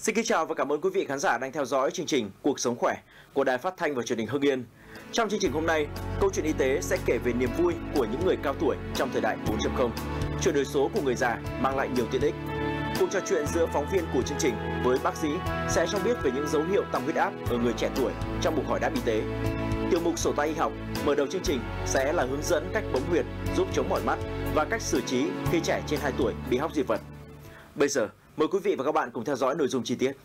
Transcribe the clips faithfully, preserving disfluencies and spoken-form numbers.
Xin kính chào và cảm ơn quý vị khán giả đang theo dõi chương trình Cuộc Sống Khỏe của Đài Phát thanh và Truyền hình Hưng Yên. Trong chương trình hôm nay, câu chuyện y tế sẽ kể về niềm vui của những người cao tuổi trong thời đại bốn chấm không. Chuyển đổi số của người già mang lại nhiều tiện ích. Cuộc trò chuyện giữa phóng viên của chương trình với bác sĩ sẽ cho biết về những dấu hiệu tăng huyết áp ở người trẻ tuổi trong mục hỏi đáp y tế. Tiểu mục sổ tay y học mở đầu chương trình sẽ là hướng dẫn cách bấm huyệt giúp chống mỏi mắt và cách xử trí khi trẻ trên hai tuổi bị hóc dị vật. Bây giờ, mời quý vị và các bạn cùng theo dõi nội dung chi tiết.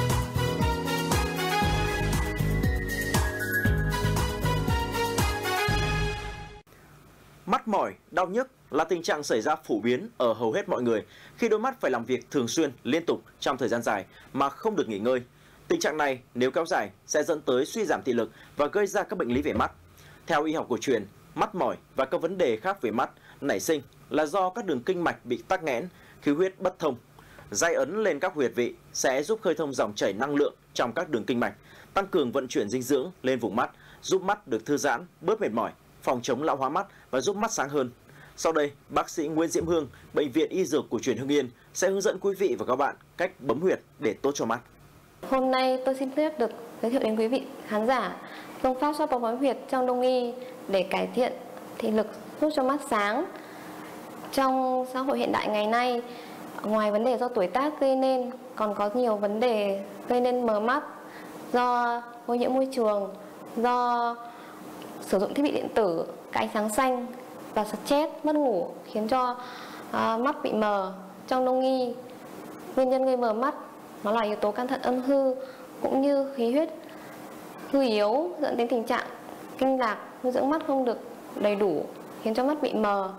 Mắt mỏi, đau nhức là tình trạng xảy ra phổ biến ở hầu hết mọi người khi đôi mắt phải làm việc thường xuyên, liên tục trong thời gian dài mà không được nghỉ ngơi. Tình trạng này nếu kéo dài sẽ dẫn tới suy giảm thị lực và gây ra các bệnh lý về mắt. Theo y học cổ truyền, mắt mỏi và các vấn đề khác về mắt nảy sinh là do các đường kinh mạch bị tắc nghẽn, khí huyết bất thông. Day ấn lên các huyệt vị sẽ giúp khơi thông dòng chảy năng lượng trong các đường kinh mạch, tăng cường vận chuyển dinh dưỡng lên vùng mắt, giúp mắt được thư giãn, bớt mệt mỏi, phòng chống lão hóa mắt và giúp mắt sáng hơn. Sau đây, bác sĩ Nguyễn Diễm Hương, Bệnh viện Y Dược Cổ truyền Hưng Yên sẽ hướng dẫn quý vị và các bạn cách bấm huyệt để tốt cho mắt. Hôm nay tôi xin phép được giới thiệu đến quý vị khán giả phương pháp xoa bóp bấm huyệt trong đông y để cải thiện thị lực, giúp cho mắt sáng. Trong xã hội hiện đại ngày nay, ngoài vấn đề do tuổi tác gây nên, còn có nhiều vấn đề gây nên mờ mắt do ô nhiễm môi trường, do sử dụng thiết bị điện tử, cái ánh sáng xanh và stress, mất ngủ khiến cho uh, mắt bị mờ. Trong đông y, nguyên nhân gây mờ mắt nó là yếu tố can thận âm hư cũng như khí huyết hư yếu, dẫn đến tình trạng kinh lạc, nuôi dưỡng mắt không được đầy đủ khiến cho mắt bị mờ.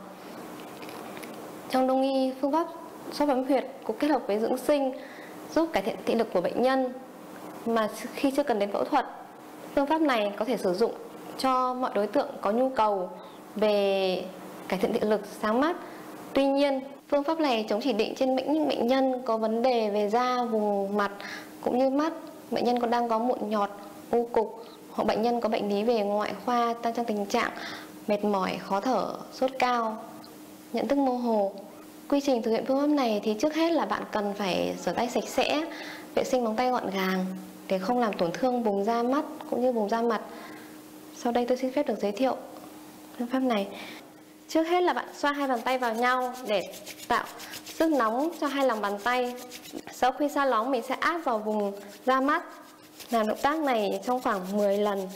Trong đông y, phương pháp xoa bấm huyệt cũng kết hợp với dưỡng sinh giúp cải thiện thị lực của bệnh nhân mà khi chưa cần đến phẫu thuật. Phương pháp này có thể sử dụng cho mọi đối tượng có nhu cầu về cải thiện thị lực, sáng mắt. Tuy nhiên, phương pháp này chống chỉ định trên những bệnh nhân có vấn đề về da, vùng mặt cũng như mắt, bệnh nhân còn đang có mụn nhọt, u cục hoặc bệnh nhân có bệnh lý về ngoại khoa đang trong tình trạng mệt mỏi, khó thở, sốt cao, nhận thức mơ hồ. Quy trình thực hiện phương pháp này thì trước hết là bạn cần phải rửa tay sạch sẽ, vệ sinh móng tay gọn gàng để không làm tổn thương vùng da mắt cũng như vùng da mặt. Sau đây tôi xin phép được giới thiệu phương pháp này. Trước hết là bạn xoa hai bàn tay vào nhau để tạo sức nóng cho hai lòng bàn tay. Sau khi xoa nóng, mình sẽ áp vào vùng da mắt. Làm động tác này trong khoảng mười lần.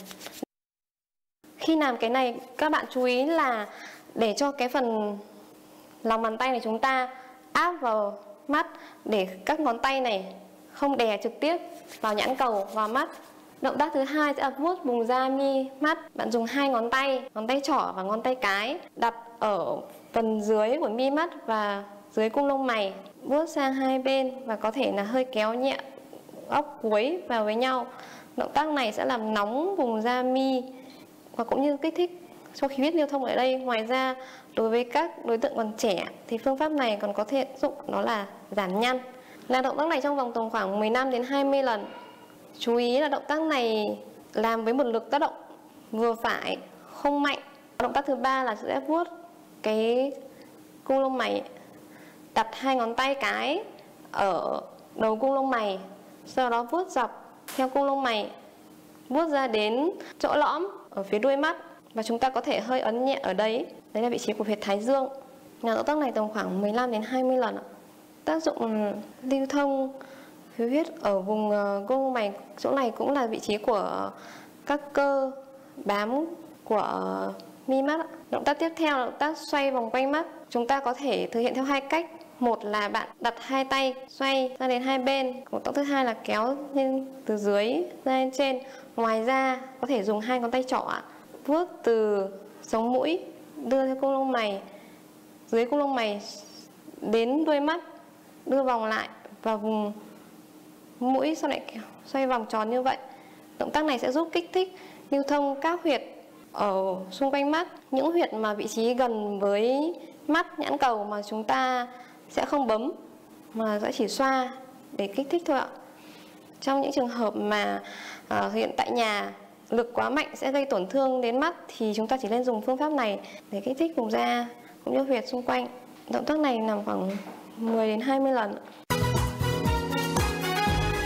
Khi làm cái này, các bạn chú ý là để cho cái phần lòng bàn tay này chúng ta áp vào mắt để các ngón tay này không đè trực tiếp vào nhãn cầu, vào mắt. Động tác thứ hai sẽ là vuốt vùng da mi mắt. Bạn dùng hai ngón tay, ngón tay trỏ và ngón tay cái đặt ở phần dưới của mi mắt và dưới cung lông mày, vuốt sang hai bên và có thể là hơi kéo nhẹ góc cuối vào với nhau. Động tác này sẽ làm nóng vùng da mi và cũng như kích thích cho khí huyết lưu thông ở đây. Ngoài ra, đối với các đối tượng còn trẻ thì phương pháp này còn có thể dụng đó là giảm nhăn. Làm động tác này trong vòng tầm khoảng mười lăm đến hai mươi lần. Chú ý là động tác này làm với một lực tác động vừa phải, không mạnh. Động tác thứ ba là sẽ vuốt cái cung lông mày, đặt hai ngón tay cái ở đầu cung lông mày, sau đó vuốt dọc theo cung lông mày, vuốt ra đến chỗ lõm ở phía đuôi mắt và chúng ta có thể hơi ấn nhẹ ở đấy. Đấy là vị trí của huyệt thái dương. Làm động tác này tầm khoảng mười lăm đến hai mươi lần. Tác dụng lưu thông khí huyết ở vùng cung lông mày, chỗ này cũng là vị trí của các cơ bám của mi mắt. Động tác tiếp theo là động tác xoay vòng quanh mắt. Chúng ta có thể thực hiện theo hai cách. Một là bạn đặt hai tay xoay ra đến hai bên. Động tác thứ hai là kéo lên từ dưới ra lên trên. Ngoài ra có thể dùng hai ngón tay trỏ vuốt từ sống mũi đưa theo cung lông mày, dưới cung lông mày đến đuôi mắt, đưa vòng lại vào vùng mũi, sau lại xoay vòng tròn như vậy. Động tác này sẽ giúp kích thích lưu thông các huyệt ở xung quanh mắt. Những huyệt mà vị trí gần với mắt, nhãn cầu mà chúng ta sẽ không bấm mà sẽ chỉ xoa để kích thích thôi ạ. Trong những trường hợp mà uh, hiện tại nhà lực quá mạnh sẽ gây tổn thương đến mắt thì chúng ta chỉ nên dùng phương pháp này để kích thích vùng da cũng như huyệt xung quanh. Động tác này nằm khoảng mười đến hai mươi lần.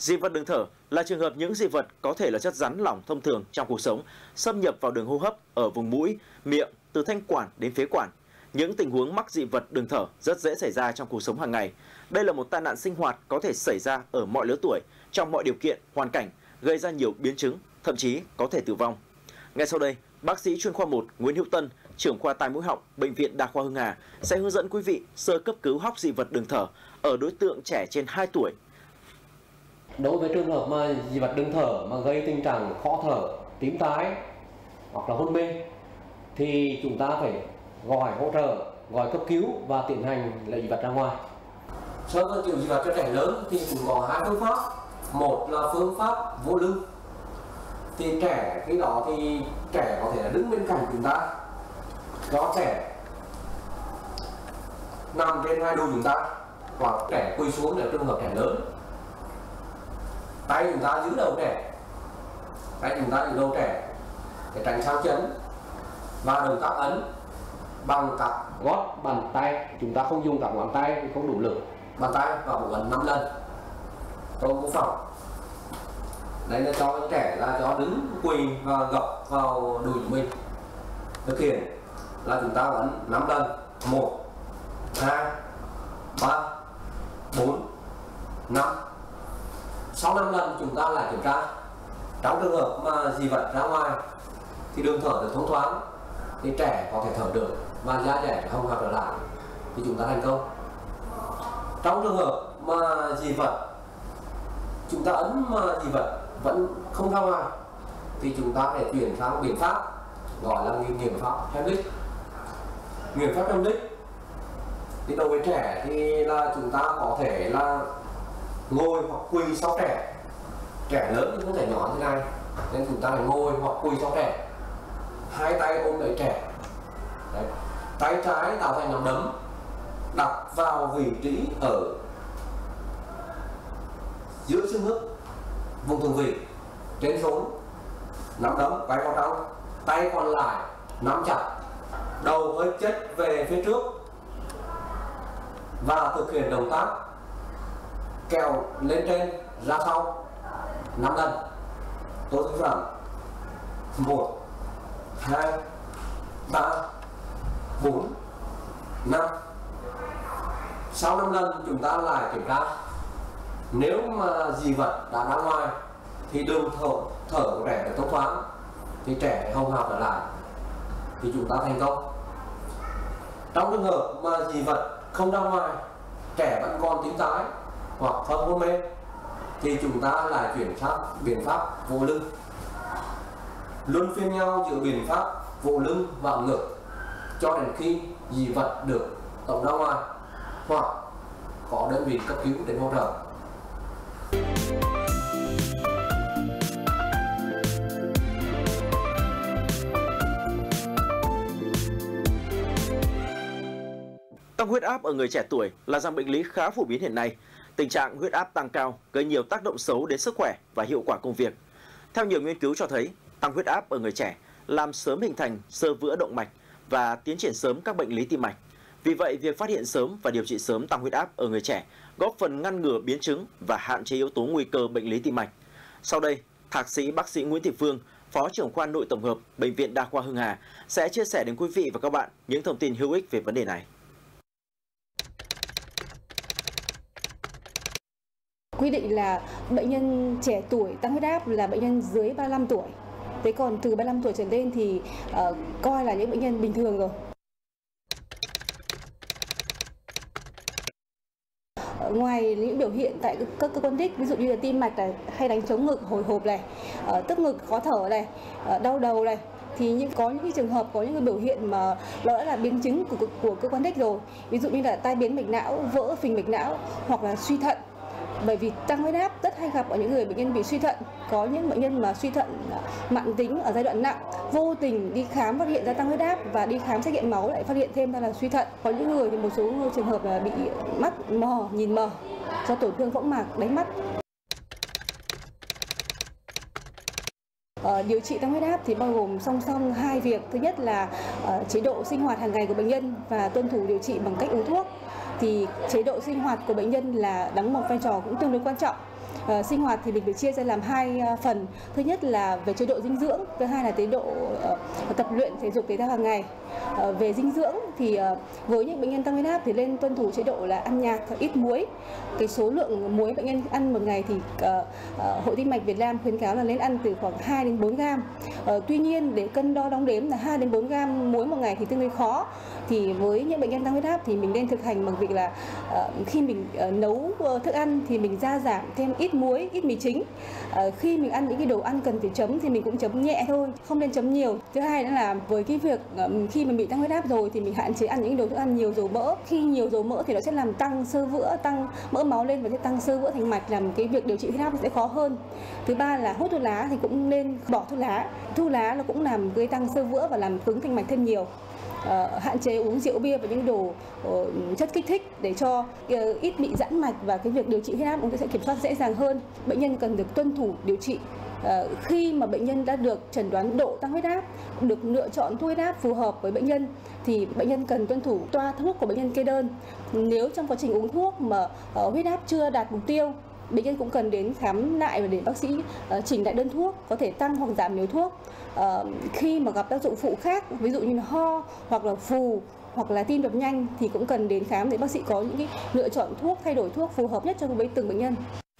Dị vật đường thở là trường hợp những dị vật có thể là chất rắn lỏng thông thường trong cuộc sống xâm nhập vào đường hô hấp ở vùng mũi, miệng, từ thanh quản đến phế quản. Những tình huống mắc dị vật đường thở rất dễ xảy ra trong cuộc sống hàng ngày. Đây là một tai nạn sinh hoạt có thể xảy ra ở mọi lứa tuổi, trong mọi điều kiện, hoàn cảnh, gây ra nhiều biến chứng, thậm chí có thể tử vong. Ngay sau đây, bác sĩ chuyên khoa một Nguyễn Hữu Tân, trưởng khoa tai mũi họng, Bệnh viện Đa khoa Hưng Hà sẽ hướng dẫn quý vị sơ cấp cứu hóc dị vật đường thở ở đối tượng trẻ trên hai tuổi. Đối với trường hợp mà dị vật đường thở mà gây tình trạng khó thở, tím tái hoặc là hôn mê thì chúng ta phải gọi hỗ trợ, gọi cấp cứu và tiến hành lấy dị vật ra ngoài. Sơ cấp cứu dị vật cho trẻ lớn thì cũng có hai phương pháp. Một là phương pháp vô lưng. Thì trẻ khi đó thì trẻ có thể là đứng bên cạnh chúng ta, do trẻ nằm trên hai đùi chúng ta, hoặc trẻ quỳ xuống để trường hợp trẻ lớn. Tay chúng ta giữ đầu trẻ, tay chúng ta giữ đầu trẻ để tránh sao chấn, và động tác ấn bằng các gót bàn tay. Chúng ta không dùng các ngón tay thì không đủ lực. Bàn tay vào bộ ấn năm lần. Tôi mô phỏng. Đây là cho trẻ là cho đứng quỳ và gập vào đùi của mình. Thực hiện là chúng ta ấn năm lần. Một, hai, ba, bốn, năm. Sau năm lần chúng ta lại kiểm tra. Trong trường hợp mà dị vật ra ngoài thì đường thở được thông thoáng, thì trẻ có thể thở được và da trẻ không hoạt trở lại, thì chúng ta thành công. Trong trường hợp mà dị vật chúng ta ấn mà dị vật vẫn không ra ngoài thì chúng ta phải chuyển sang biện pháp gọi là nghiệm pháp Heimlich. Nghiệm pháp Heimlich thì đối với trẻ thì là chúng ta có thể là ngồi hoặc quỳ sau trẻ. Trẻ lớn thì không thể nhỏ như này, nên chúng ta phải ngồi hoặc quỳ sau trẻ, hai tay ôm lấy trẻ. Đấy. Tay trái tạo thành nắm đấm, đặt vào vị trí ở giữa xương hức, vùng thượng vị trên xuống, nắm đấm quay vào trong, tay còn lại nắm chặt, đầu hơi chết về phía trước và thực hiện động tác kéo lên trên ra sau năm lần. Tôi thực phẩm một, hai, ba, bốn, năm. Sau năm lần chúng ta lại kiểm tra. Nếu mà dị vật đã ra ngoài thì đường thở thở của trẻ được thông thoáng, thì trẻ không hào trở lại, thì chúng ta thành công. Trong trường hợp mà dị vật không ra ngoài, trẻ vẫn còn tím tái hoặc phân hôn mê, thì chúng ta lại chuyển sang biện pháp vô lưng. Luân phiên nhau giữa biện pháp vô lưng và ngực cho đến khi dị vật được tổng ra ngoài hoặc có đơn vị cấp cứu đến hỗ trợ. Tăng huyết áp ở người trẻ tuổi là dạng bệnh lý khá phổ biến hiện nay. Tình trạng huyết áp tăng cao gây nhiều tác động xấu đến sức khỏe và hiệu quả công việc. Theo nhiều nghiên cứu cho thấy, tăng huyết áp ở người trẻ làm sớm hình thành xơ vữa động mạch và tiến triển sớm các bệnh lý tim mạch. Vì vậy, việc phát hiện sớm và điều trị sớm tăng huyết áp ở người trẻ góp phần ngăn ngừa biến chứng và hạn chế yếu tố nguy cơ bệnh lý tim mạch. Sau đây, Thạc sĩ bác sĩ Nguyễn Thị Phương, Phó trưởng khoa nội tổng hợp Bệnh viện Đa khoa Hưng Hà sẽ chia sẻ đến quý vị và các bạn những thông tin hữu ích về vấn đề này. Quy định là bệnh nhân trẻ tuổi tăng huyết áp là bệnh nhân dưới ba mươi lăm tuổi. Thế còn từ ba mươi lăm tuổi trở lên thì uh, coi là những bệnh nhân bình thường rồi. Ngoài những biểu hiện tại các cơ quan đích, ví dụ như là tim mạch này, hay đánh trống ngực, hồi hộp này, uh, tức ngực, khó thở này, uh, đau đầu này, thì những có những cái trường hợp có những cái biểu hiện mà nó đã là biến chứng của, của cơ quan đích rồi. Ví dụ như là tai biến mạch não, vỡ phình mạch não hoặc là suy thận. Bởi vì tăng huyết áp rất hay gặp ở những người bệnh nhân bị suy thận. Có những bệnh nhân mà suy thận mãn tính ở giai đoạn nặng, vô tình đi khám phát hiện ra tăng huyết áp và đi khám xét nghiệm máu lại phát hiện thêm ra là suy thận. Có những người thì một số trường hợp là bị mắt mờ, nhìn mờ do tổn thương võng mạc đáy mắt. Ờ, điều trị tăng huyết áp thì bao gồm song song hai việc. Thứ nhất là uh, chế độ sinh hoạt hàng ngày của bệnh nhân và tuân thủ điều trị bằng cách uống thuốc. Thì chế độ sinh hoạt của bệnh nhân là đóng một vai trò cũng tương đối quan trọng. uh, sinh hoạt thì mình phải chia ra làm hai uh, phần. Thứ nhất là về chế độ dinh dưỡng, thứ hai là chế độ uh, tập luyện thể dục thể thao hàng ngày. Uh, về dinh dưỡng thì uh, với những bệnh nhân tăng huyết áp thì nên tuân thủ chế độ là ăn nhạt, ít muối. Cái số lượng muối bệnh nhân ăn một ngày thì uh, uh, Hội Tim mạch Việt Nam khuyến cáo là nên ăn từ khoảng hai đến bốn gam. Uh, tuy nhiên để cân đo đong đếm là hai đến bốn gam muối một ngày thì tương đối khó. Thì với những bệnh nhân tăng huyết áp thì mình nên thực hành bằng việc là uh, khi mình uh, nấu uh, thức ăn thì mình gia giảm thêm ít muối, ít mì chính. Uh, khi mình ăn những cái đồ ăn cần phải chấm thì mình cũng chấm nhẹ thôi, không nên chấm nhiều. Thứ hai nữa là với cái việc uh, khi mình bị tăng huyết áp rồi thì mình hạn chế ăn những đồ thức ăn nhiều dầu mỡ. Khi nhiều dầu mỡ thì nó sẽ làm tăng xơ vữa, tăng mỡ máu lên và sẽ tăng xơ vữa thành mạch, làm cái việc điều trị huyết áp sẽ khó hơn. Thứ ba là hút thuốc lá thì cũng nên bỏ thuốc lá. Thuốc lá nó cũng làm gây tăng xơ vữa và làm cứng thành mạch thêm nhiều. Uh, hạn chế uống rượu bia và những đồ uh, chất kích thích để cho uh, ít bị giãn mạch và cái việc điều trị huyết áp cũng sẽ kiểm soát dễ dàng hơn. Bệnh nhân cần được tuân thủ điều trị. Uh, khi mà bệnh nhân đã được chẩn đoán độ tăng huyết áp, được lựa chọn thuốc huyết áp phù hợp với bệnh nhân thì bệnh nhân cần tuân thủ toa thuốc của bệnh nhân kê đơn. Nếu trong quá trình uống thuốc mà uh, huyết áp chưa đạt mục tiêu, bệnh nhân cũng cần đến khám lại và để bác sĩ uh, chỉnh lại đơn thuốc, có thể tăng hoặc giảm liều thuốc. Uh, khi mà gặp tác dụng phụ khác, ví dụ như là ho hoặc là phù hoặc là tim đập nhanh thì cũng cần đến khám để bác sĩ có những cái lựa chọn thuốc, thay đổi thuốc phù hợp nhất cho với từng bệnh nhân.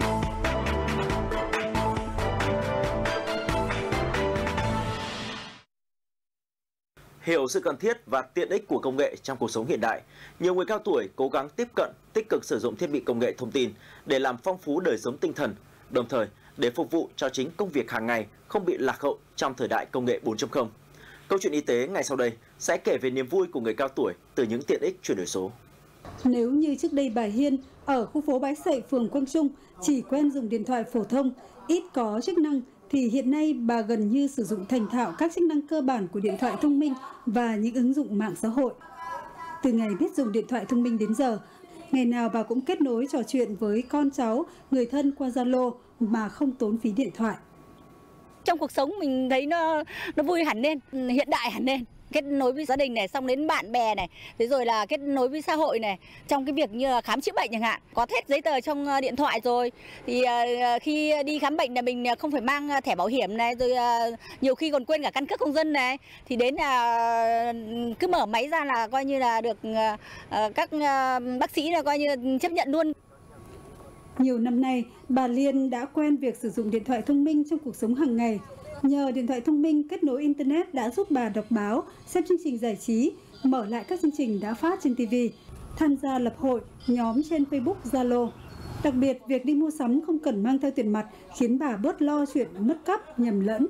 Hiểu sự cần thiết và tiện ích của công nghệ trong cuộc sống hiện đại, nhiều người cao tuổi cố gắng tiếp cận, tích cực sử dụng thiết bị công nghệ thông tin để làm phong phú đời sống tinh thần, đồng thời để phục vụ cho chính công việc hàng ngày không bị lạc hậu trong thời đại công nghệ bốn chấm không. Câu chuyện y tế ngày sau đây sẽ kể về niềm vui của người cao tuổi từ những tiện ích chuyển đổi số. Nếu như trước đây bà Hiên ở khu phố Bái Sậy, phường Quang Trung chỉ quen dùng điện thoại phổ thông, ít có chức năng, thì hiện nay bà gần như sử dụng thành thạo các chức năng cơ bản của điện thoại thông minh và những ứng dụng mạng xã hội. Từ ngày biết dùng điện thoại thông minh đến giờ, ngày nào bà cũng kết nối trò chuyện với con cháu, người thân qua Zalo mà không tốn phí điện thoại. Trong cuộc sống mình thấy nó nó vui hẳn lên, hiện đại hẳn lên. Kết nối với gia đình này, xong đến bạn bè này, thế rồi là kết nối với xã hội này, trong cái việc như là khám chữa bệnh chẳng hạn, có hết giấy tờ trong điện thoại rồi thì uh, khi đi khám bệnh là mình không phải mang thẻ bảo hiểm này, rồi uh, nhiều khi còn quên cả căn cước công dân này, thì đến là uh, cứ mở máy ra là coi như là được uh, các uh, bác sĩ là coi như chấp nhận luôn. Nhiều năm nay, bà Liên đã quen việc sử dụng điện thoại thông minh trong cuộc sống hàng ngày. Nhờ điện thoại thông minh kết nối Internet đã giúp bà đọc báo, xem chương trình giải trí, mở lại các chương trình đã phát trên ti vi, tham gia lập hội, nhóm trên Facebook, Zalo. Đặc biệt, việc đi mua sắm không cần mang theo tiền mặt khiến bà bớt lo chuyện mất cắp, nhầm lẫn.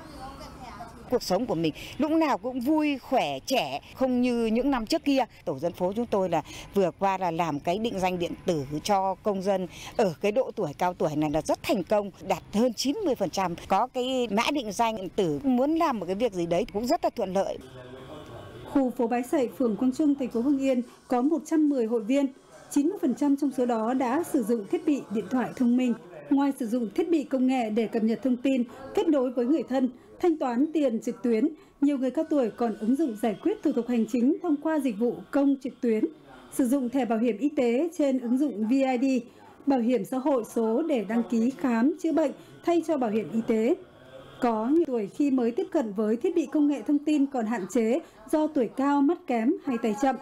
Cuộc sống của mình lúc nào cũng vui, khỏe, trẻ, không như những năm trước kia. Tổ dân phố chúng tôi là vừa qua là làm cái định danh điện tử cho công dân ở cái độ tuổi cao tuổi này là rất thành công, đạt hơn chín mươi phần trăm. Có cái mã định danh điện tử, muốn làm một cái việc gì đấy cũng rất là thuận lợi. Khu phố Bái Sậy, phường Quang Trung, thành phố Hưng Yên có một trăm mười hội viên, chín mươi phần trăm trong số đó đã sử dụng thiết bị điện thoại thông minh. Ngoài sử dụng thiết bị công nghệ để cập nhật thông tin, kết nối với người thân, thanh toán tiền trực tuyến, nhiều người cao tuổi còn ứng dụng giải quyết thủ tục hành chính thông qua dịch vụ công trực tuyến, sử dụng thẻ bảo hiểm y tế trên ứng dụng vê i đê, bảo hiểm xã hội số để đăng ký khám chữa bệnh thay cho bảo hiểm y tế. Có nhiều tuổi khi mới tiếp cận với thiết bị công nghệ thông tin còn hạn chế do tuổi cao, mắt kém hay tay chậm.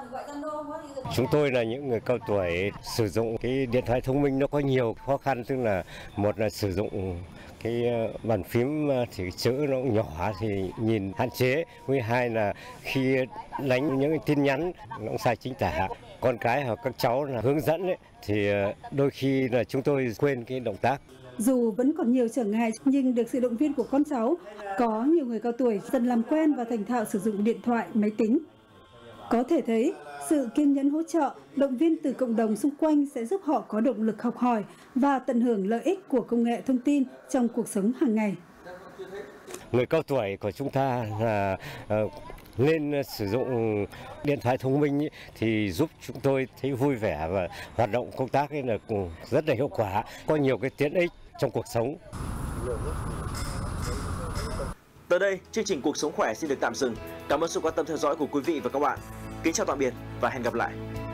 Chúng tôi là những người cao tuổi, sử dụng cái điện thoại thông minh nó có nhiều khó khăn, tức là một là sử dụng cái bàn phím thì chữ nó cũng nhỏ thì nhìn hạn chế, với hai là khi đánh những cái tin nhắn nó cũng sai chính tả, con cái hoặc các cháu là hướng dẫn ấy, thì đôi khi là chúng tôi quên cái động tác. Dù vẫn còn nhiều trở ngại nhưng được sự động viên của con cháu, có nhiều người cao tuổi dần làm quen và thành thạo sử dụng điện thoại, máy tính. Có thể thấy, sự kiên nhẫn hỗ trợ, động viên từ cộng đồng xung quanh sẽ giúp họ có động lực học hỏi và tận hưởng lợi ích của công nghệ thông tin trong cuộc sống hàng ngày. Người cao tuổi của chúng ta là uh, nên sử dụng điện thoại thông minh ý, thì giúp chúng tôi thấy vui vẻ và hoạt động công tác ấy là rất là hiệu quả, có nhiều cái tiện ích trong cuộc sống. Tới đây, chương trình Cuộc sống khỏe xin được tạm dừng. Cảm ơn sự quan tâm theo dõi của quý vị và các bạn. Kính chào tạm biệt và hẹn gặp lại.